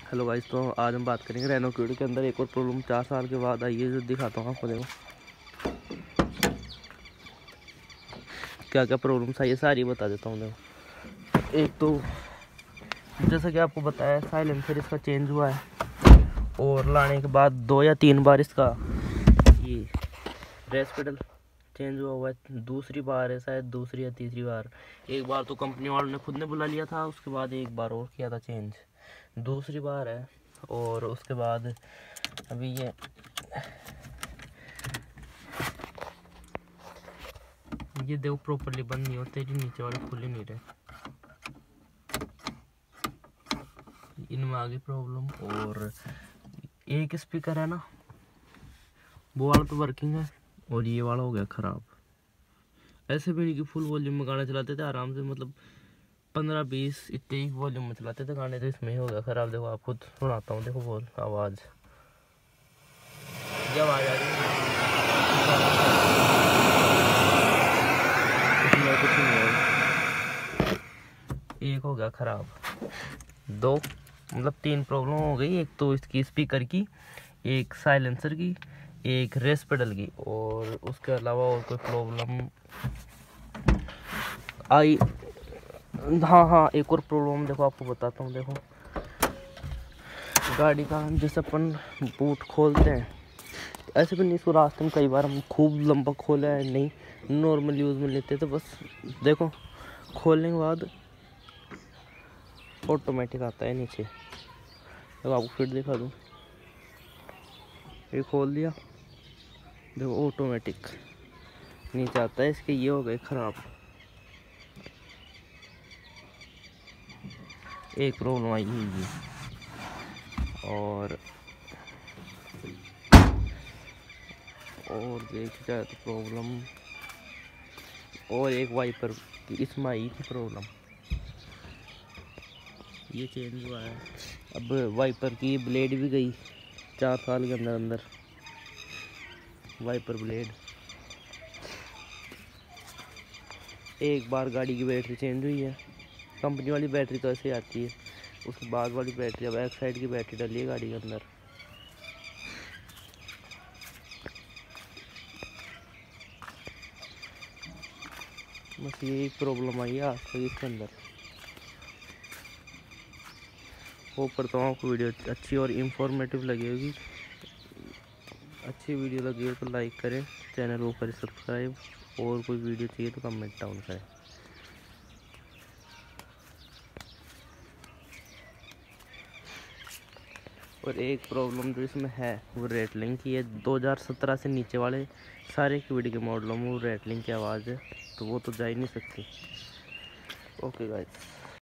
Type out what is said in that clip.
Hello guys, तो आज हम बात करेंगे रेनो क्विड के अंदर एक और प्रॉब्लम 4 साल के बाद आई है, जो दिखाता हूँ आपको। देखो क्या क्या प्रॉब्लम्स आई है, सारी बता देता हूँ। देखो, एक तो जैसा कि आपको बताया, साइलेंसर इसका चेंज हुआ है और लाने के बाद 2 या 3 बार इसका ये रेस पेडल चेंज हुआ है। दूसरी बार है शायद, दूसरी या तीसरी बार। एक बार तो कंपनी वालों ने खुद ने बुला लिया था, उसके बाद एक बार और किया था चेंज, दूसरी बार है। और उसके बाद अभी ये देखो प्रॉपरली बंद नहीं होते, जो नीचे वाले खुल ही नहीं रहे, इनमें आ गई प्रॉब्लम। और एक स्पीकर है ना, वो वाला तो वर्किंग है और ये वाला हो गया ख़राब। ऐसे भी नहीं कि फुल वॉल्यूम में गाना चलाते थे आराम से, मतलब 15-20 इतने ही वॉल्यूम में चलाते थे गाने, तो इसमें ही हो गया ख़राब। देखो आप खुद सुनाता हूँ, देखो बोल आवाज़, जब आवाज़ आ रही है इसमें कुछ नहीं है। एक हो गया ख़राब, 2 मतलब 3 प्रॉब्लम हो गई। एक तो इसकी स्पीकर की, एक साइलेंसर की, एक रेस पेडल की, और उसके अलावा और कोई प्रॉब्लम आई। हाँ, एक और प्रॉब्लम देखो आपको बताता हूँ। देखो गाड़ी का जैसे अपन बूट खोलते हैं, ऐसे भी नहीं, इसको रास्ते में कई बार हम खूब लंबा खोला है, नहीं नॉर्मल यूज़ में लेते, तो बस देखो खोलने के बाद ऑटोमेटिक आता है नीचे। तो आपको फिर दिखा दूँ, ये खोल दिया, देखो ऑटोमेटिक नीचे आता है। इसके ये हो गए ख़राब। एक प्रॉब्लम आई है ये, और देख जाए तो प्रॉब्लम और एक वाइपर की इसमें आई थी प्रॉब्लम, ये चेंज हुआ है। अब वाइपर की ब्लेड भी गई 4 साल के अंदर अंदर, वाइपर ब्लेड। एक बार गाड़ी की बैटरी चेंज हुई है, कंपनी वाली बैटरी तो ऐसे आती है, उसके बाद वाली बैटरी, अब बैक साइड की बैटरी डली है गाड़ी के अंदर। बस यही प्रॉब्लम आई है आज तक इसके अंदर। होप करता हूँ आपको वीडियो अच्छी और इन्फॉर्मेटिव लगी होगी। अच्छी वीडियो लगी हो तो लाइक करें, चैनल को करें सब्सक्राइब, और कोई वीडियो चाहिए तो कमेंट डाउन करें। और एक प्रॉब्लम जो इसमें है वो रेटलिंग की है। 2017 से नीचे वाले सारे क्विड के मॉडलों में वो रेटलिंग की आवाज़ है, तो वो तो जा ही नहीं सकती। Okay guys.